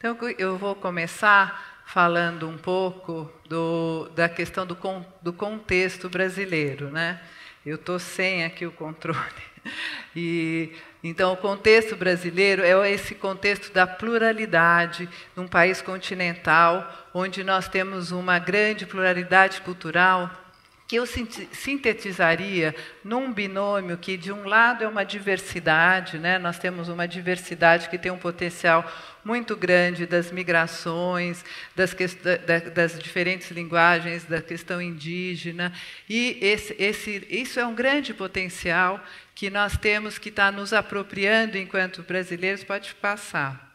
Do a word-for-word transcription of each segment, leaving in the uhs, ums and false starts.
Então, eu vou começar falando um pouco do, da questão do, do contexto brasileiro, né? Eu estou sem aqui o controle. E, então, o contexto brasileiro é esse contexto da pluralidade num país continental, onde nós temos uma grande pluralidade cultural, que eu sintetizaria num binômio que, de um lado, é uma diversidade, né? Nós temos uma diversidade que tem um potencial muito grande das migrações, das, das diferentes linguagens, da questão indígena, e esse, esse, isso é um grande potencial que nós temos que estar nos apropriando enquanto brasileiros. Pode passar.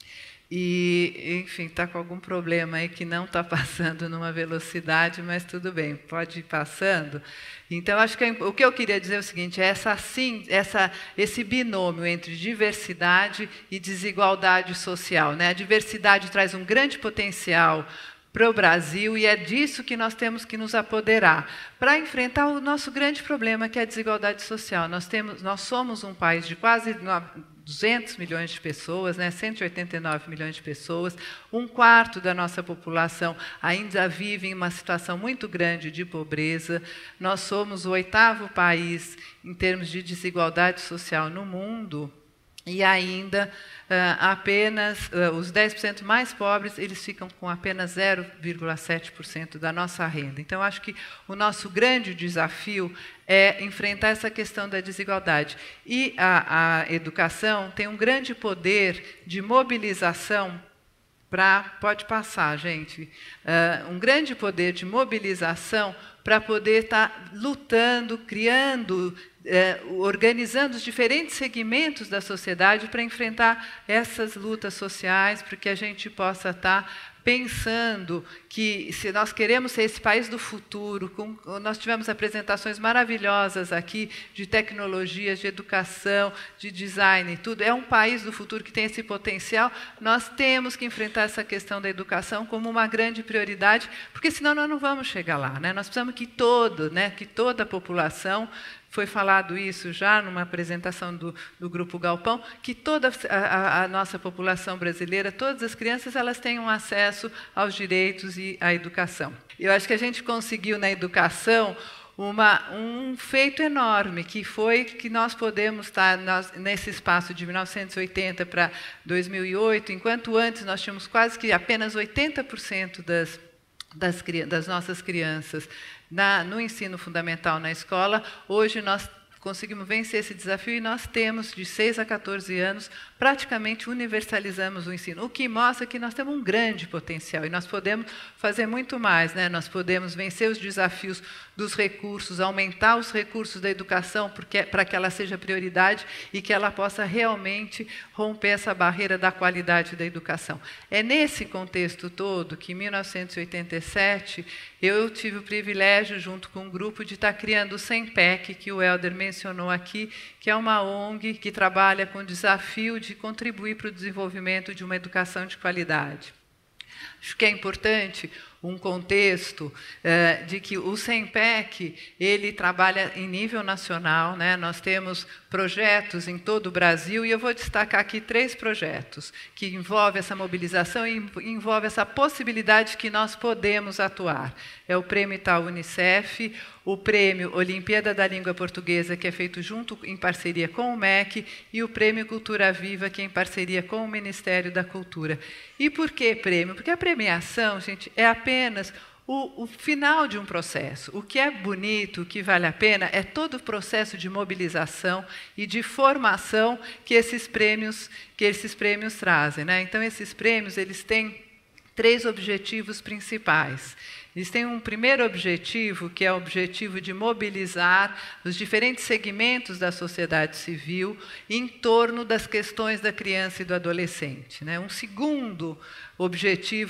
E, enfim, está com algum problema aí que não está passando numa velocidade, mas tudo bem, pode ir passando. Então, acho que o que eu queria dizer é o seguinte, é essa, sim, essa, esse binômio entre diversidade e desigualdade social, né? A diversidade traz um grande potencial para o Brasil, e é disso que nós temos que nos apoderar para enfrentar o nosso grande problema, que é a desigualdade social. Nós, temos, nós somos um país de quase duzentos milhões de pessoas, né, cento e oitenta e nove milhões de pessoas, um quarto da nossa população ainda vive em uma situação muito grande de pobreza. Nós somos o oitavo país em termos de desigualdade social no mundo, e ainda uh, apenas uh, os dez por cento mais pobres, eles ficam com apenas zero vírgula sete por cento da nossa renda. Então, acho que o nosso grande desafio é enfrentar essa questão da desigualdade. E a, a educação tem um grande poder de mobilização para... Pode passar, gente. Uh, um grande poder de mobilização para poder estar lutando, criando... É, organizando os diferentes segmentos da sociedade para enfrentar essas lutas sociais, para que a gente possa estar pensando que, se nós queremos ser esse país do futuro, com, nós tivemos apresentações maravilhosas aqui de tecnologias, de educação, de design e tudo, é um país do futuro que tem esse potencial. Nós temos que enfrentar essa questão da educação como uma grande prioridade, porque senão nós não vamos chegar lá, né? Nós precisamos que todo, né, que toda a população, foi falado isso já numa apresentação do, do Grupo Galpão, que toda a, a, a nossa população brasileira, todas as crianças, elas tenham acesso aos direitos e à educação. Eu acho que a gente conseguiu na educação uma, um feito enorme, que foi que nós podemos estar nós, nesse espaço de mil novecentos e oitenta para dois mil e oito, enquanto antes nós tínhamos quase que apenas oitenta por cento das, das, das nossas crianças Na, no ensino fundamental na escola. Hoje nós conseguimos vencer esse desafio e nós temos, de seis a quatorze anos, praticamente universalizamos o ensino, o que mostra que nós temos um grande potencial e nós podemos fazer muito mais, né? Nós podemos vencer os desafios dos recursos, aumentar os recursos da educação para que ela seja prioridade e que ela possa realmente romper essa barreira da qualidade da educação. É nesse contexto todo que, em mil novecentos e oitenta e sete, eu tive o privilégio, junto com um grupo, de estar criando o SEMPEC, que o Helder mencionou aqui, que é uma O N G que trabalha com o desafio de contribuir para o desenvolvimento de uma educação de qualidade. Acho que é importante um contexto eh, de que o SEMPEC, ele trabalha em nível nacional, né? Nós temos projetos em todo o Brasil, e eu vou destacar aqui três projetos que envolvem essa mobilização e envolvem essa possibilidade que nós podemos atuar. É o Prêmio Itaú Unicef, o Prêmio Olimpíada da Língua Portuguesa, que é feito junto em parceria com o M E C, e o Prêmio Cultura Viva, que é em parceria com o Ministério da Cultura. E por que prêmio? Porque a premiação, gente, é apenas o, o final de um processo. O que é bonito, o que vale a pena, é todo o processo de mobilização e de formação que esses prêmios, que esses prêmios trazem, né? Então, esses prêmios, eles têm três objetivos principais. Eles têm um primeiro objetivo, que é o objetivo de mobilizar os diferentes segmentos da sociedade civil em torno das questões da criança e do adolescente, né? Um segundo objetivo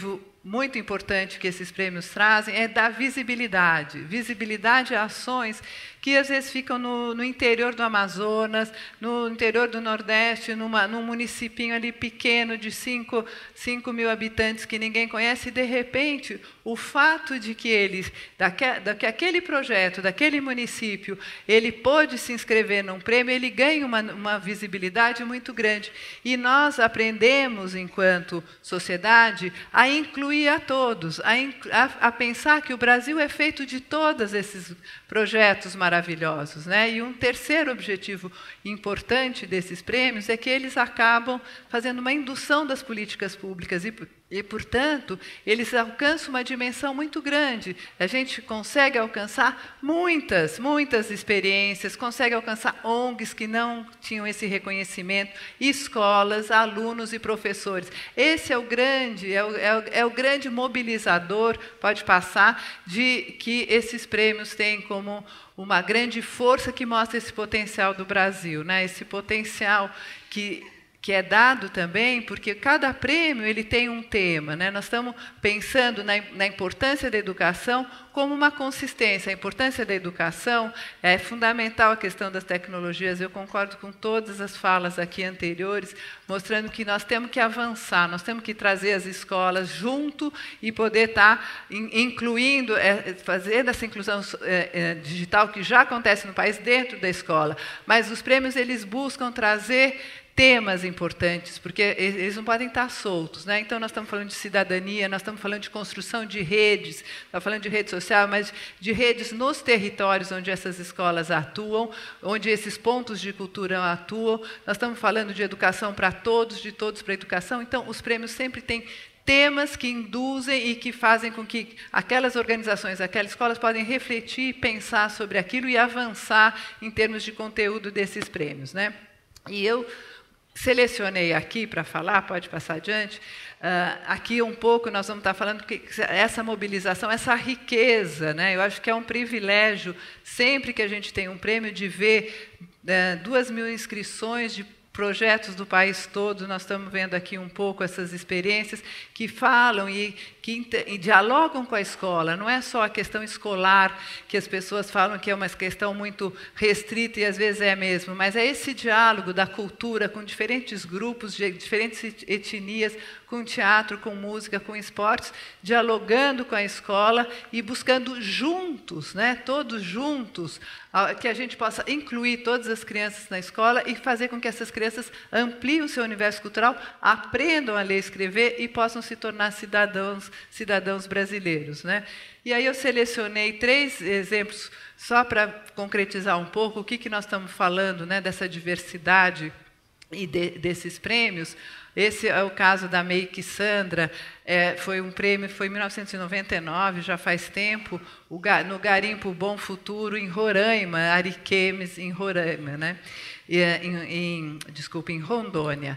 muito importante que esses prêmios trazem é dar visibilidade, visibilidade a ações que às vezes ficam no, no interior do Amazonas, no interior do Nordeste, numa, num municipinho ali pequeno de cinco mil habitantes que ninguém conhece, e de repente o fato de que eles, daque, que aquele projeto, daquele município, ele pôde se inscrever num prêmio, ele ganha uma, uma visibilidade muito grande. E nós aprendemos, enquanto sociedade, a incluir a todos, a, a, a pensar que o Brasil é feito de todos esses projetos maravilhosos, né? E um terceiro objetivo importante desses prêmios é que eles acabam fazendo uma indução das políticas públicas e, e, portanto, eles alcançam uma dimensão muito grande. A gente consegue alcançar muitas, muitas experiências, consegue alcançar O N Gs que não tinham esse reconhecimento, escolas, alunos e professores. Esse é o grande, é o, é o, é o grande mobilizador, pode passar, de que esses prêmios têm como uma grande força que mostra esse potencial do Brasil, né? Esse potencial que, que é dado também, porque cada prêmio ele tem um tema, né? Nós estamos pensando na, na importância da educação como uma consistência. A importância da educação é fundamental, a questão das tecnologias. Eu concordo com todas as falas aqui anteriores, mostrando que nós temos que avançar, nós temos que trazer as escolas junto e poder estar incluindo, é, fazer essa inclusão é, é, digital que já acontece no país dentro da escola. Mas os prêmios eles buscam trazer temas importantes, porque eles não podem estar soltos, né? Então, nós estamos falando de cidadania, nós estamos falando de construção de redes, estamos falando de rede social, mas de redes nos territórios onde essas escolas atuam, onde esses pontos de cultura atuam. Nós estamos falando de educação para todos, de todos para a educação. Então, os prêmios sempre têm temas que induzem e que fazem com que aquelas organizações, aquelas escolas podem refletir, pensar sobre aquilo e avançar em termos de conteúdo desses prêmios, né? E eu selecionei aqui para falar, pode passar adiante, uh, aqui um pouco nós vamos estar falando que essa mobilização, essa riqueza, né? Eu acho que é um privilégio, sempre que a gente tem um prêmio, de ver uh, duas mil inscrições de projetos do país todo. Nós estamos vendo aqui um pouco essas experiências que falam e que e dialogam com a escola. Não é só a questão escolar, que as pessoas falam que é uma questão muito restrita, e às vezes é mesmo, mas é esse diálogo da cultura com diferentes grupos, de diferentes etnias, com teatro, com música, com esportes, dialogando com a escola e buscando juntos, né, todos juntos, que a gente possa incluir todas as crianças na escola e fazer com que essas crianças ampliem o seu universo cultural, aprendam a ler e escrever e possam se tornar cidadãos, cidadãos brasileiros, né? E aí eu selecionei três exemplos só para concretizar um pouco o que, que nós estamos falando, né, dessa diversidade e de, desses prêmios. Esse é o caso da Meike Sandra, é, foi um prêmio, foi em mil novecentos e noventa e nove, já faz tempo, o, no Garimpo Bom Futuro, em Roraima, Ariquemes, em Roraima, né? E, em, em, desculpa, em Rondônia.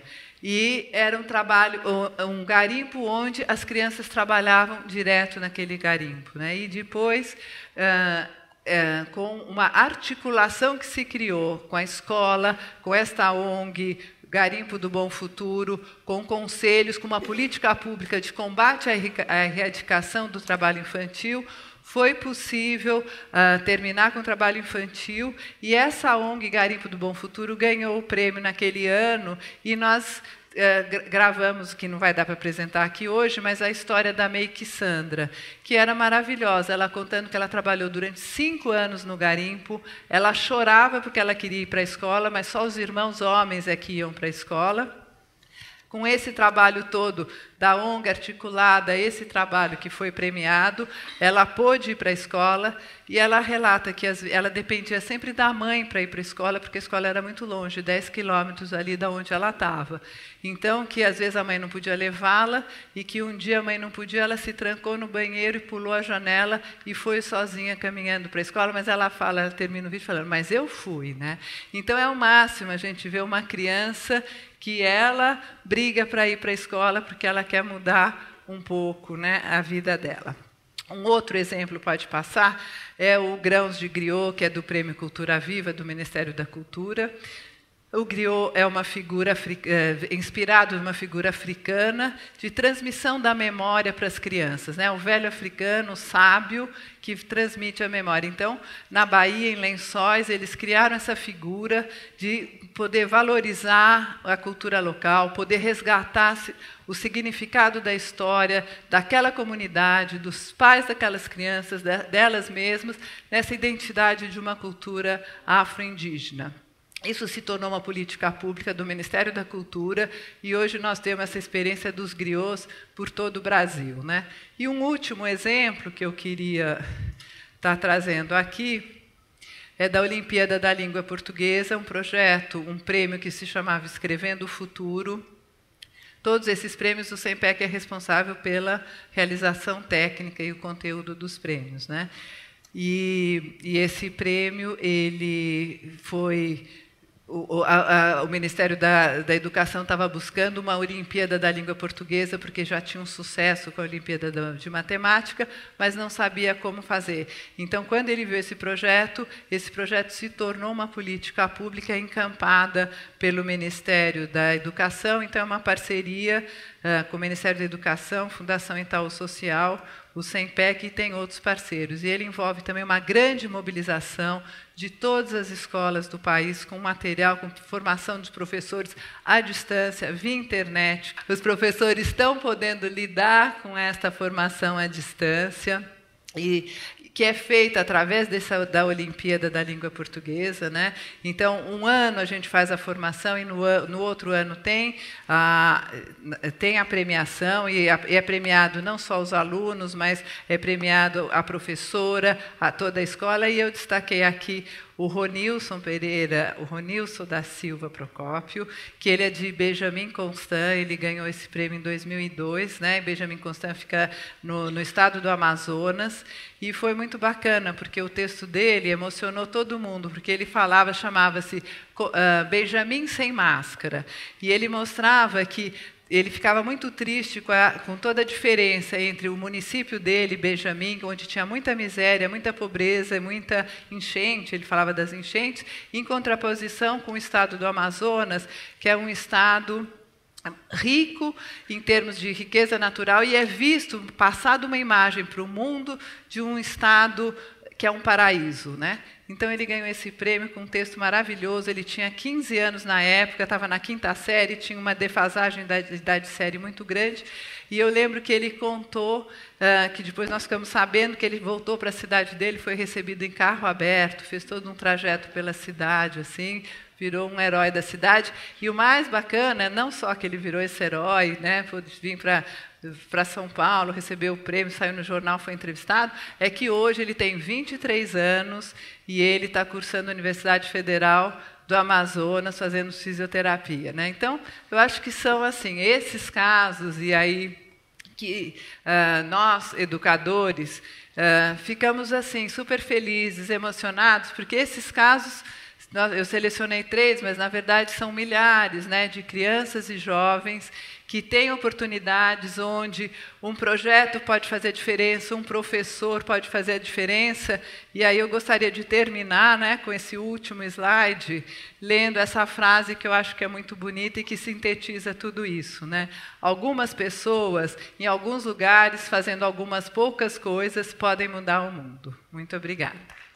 E era um trabalho, um garimpo onde as crianças trabalhavam direto naquele garimpo, né? E depois, ah, É, com uma articulação que se criou com a escola, com esta O N G, Garimpo do Bom Futuro, com conselhos, com uma política pública de combate à erradicação do trabalho infantil, foi possível uh, terminar com o trabalho infantil, e essa O N G Garimpo do Bom Futuro ganhou o prêmio naquele ano, e nós Uh, gravamos, que não vai dar para apresentar aqui hoje, mas a história da Meike Sandra, que era maravilhosa, ela contando que ela trabalhou durante cinco anos no garimpo, ela chorava porque ela queria ir para a escola, mas só os irmãos homens é que iam para a escola. Com esse trabalho todo da O N G articulada, esse trabalho que foi premiado, ela pôde ir para a escola, e ela relata que ela dependia sempre da mãe para ir para a escola, porque a escola era muito longe, dez quilômetros ali da onde ela estava. Então, que às vezes a mãe não podia levá-la, e que um dia a mãe não podia, ela se trancou no banheiro e pulou a janela e foi sozinha caminhando para a escola, mas ela fala, ela termina o vídeo falando, mas eu fui, né? Então, é o máximo a gente ver uma criança que ela briga para ir para a escola porque ela quer mudar um pouco, né, a vida dela. Um outro exemplo pode passar, é o Grãos de Griot, que é do Prêmio Cultura Viva, do Ministério da Cultura. O griot é uma figura é, inspirado em uma figura africana de transmissão da memória para as crianças, né? O velho africano, sábio, que transmite a memória. Então, na Bahia, em Lençóis, eles criaram essa figura de poder valorizar a cultura local, poder resgatar o significado da história daquela comunidade, dos pais daquelas crianças, delas mesmas, nessa identidade de uma cultura afro-indígena. Isso se tornou uma política pública do Ministério da Cultura e hoje nós temos essa experiência dos griots por todo o Brasil, né? E um último exemplo que eu queria estar trazendo aqui é da Olimpíada da Língua Portuguesa, um projeto, um prêmio que se chamava Escrevendo o Futuro. Todos esses prêmios, o SEMPEC é responsável pela realização técnica e o conteúdo dos prêmios, né? E, e esse prêmio ele foi... O, a, a, o Ministério da, da Educação estava buscando uma Olimpíada da Língua Portuguesa, porque já tinha um sucesso com a Olimpíada da, de Matemática, mas não sabia como fazer. Então, quando ele viu esse projeto, esse projeto se tornou uma política pública encampada pelo Ministério da Educação. Então, é uma parceria uh, com o Ministério da Educação, Fundação Itaú Social, o SEMPEC e tem outros parceiros. E ele envolve também uma grande mobilização de todas as escolas do país, com material, com formação dos professores à distância, via internet. Os professores estão podendo lidar com esta formação à distância, e que é feita através dessa, da Olimpíada da Língua Portuguesa, né? Então, um ano a gente faz a formação e no, no outro ano tem a, tem a premiação, e, a, e é premiado não só os alunos, mas é premiado a professora, a toda a escola, e eu destaquei aqui o Ronilson Pereira, o Ronilson da Silva Procópio, que ele é de Benjamin Constant, ele ganhou esse prêmio em dois mil e dois, né? Benjamin Constant fica no, no estado do Amazonas, e foi muito bacana, porque o texto dele emocionou todo mundo, porque ele falava, chamava-se uh, Benjamin Sem Máscara, e ele mostrava que ele ficava muito triste com, a, com toda a diferença entre o município dele, Benjamin, onde tinha muita miséria, muita pobreza, muita enchente, ele falava das enchentes, em contraposição com o estado do Amazonas, que é um estado rico em termos de riqueza natural, e é visto, passado uma imagem para o mundo de um estado que é um paraíso, né? Então, ele ganhou esse prêmio com um texto maravilhoso. Ele tinha quinze anos na época, estava na quinta série, tinha uma defasagem da idade série muito grande. E eu lembro que ele contou, uh, que depois nós ficamos sabendo que ele voltou para a cidade dele, foi recebido em carro aberto, fez todo um trajeto pela cidade, assim, virou um herói da cidade. E o mais bacana, não só que ele virou esse herói, né, pôde vir para para São Paulo, recebeu o prêmio, saiu no jornal, foi entrevistado, é que hoje ele tem vinte e três anos e ele está cursando a Universidade Federal do Amazonas, fazendo fisioterapia, né? Então, eu acho que são assim esses casos, e aí que uh, nós, educadores, uh, ficamos assim super felizes, emocionados, porque esses casos, eu selecionei três, mas na verdade são milhares, né, de crianças e jovens que têm oportunidades onde um projeto pode fazer a diferença, um professor pode fazer a diferença. E aí eu gostaria de terminar, né, com esse último slide, lendo essa frase que eu acho que é muito bonita e que sintetiza tudo isso, né? Algumas pessoas, em alguns lugares, fazendo algumas poucas coisas, podem mudar o mundo. Muito obrigada.